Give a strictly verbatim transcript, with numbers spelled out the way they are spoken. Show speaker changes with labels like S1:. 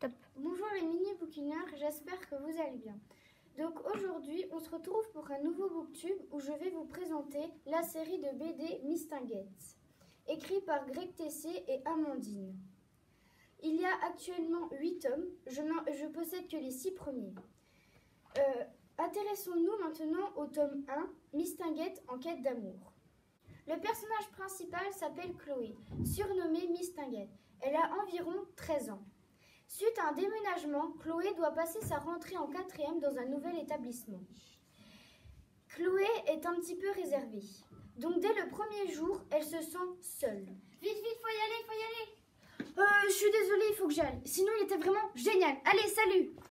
S1: Top.
S2: Bonjour les mini-bouquineurs, j'espère que vous allez bien. Donc aujourd'hui, on se retrouve pour un nouveau booktube où je vais vous présenter la série de B D Mistinguett, écrit par Greg Tessier et Amandine. Il y a actuellement huit tomes, je, je possède que les six premiers. Euh, intéressons-nous maintenant au tome un, Mistinguett en quête d'amour. Le personnage principal s'appelle Chloé, surnommée Mistinguett. Elle a environ treize ans. Suite à un déménagement, Chloé doit passer sa rentrée en quatrième dans un nouvel établissement. Chloé est un petit peu réservée. Donc dès le premier jour, elle se sent seule.
S3: Vite, vite, faut y aller, faut y aller.
S2: Euh, je suis désolée, il faut que j'aille. Sinon, il était vraiment génial. Allez, salut!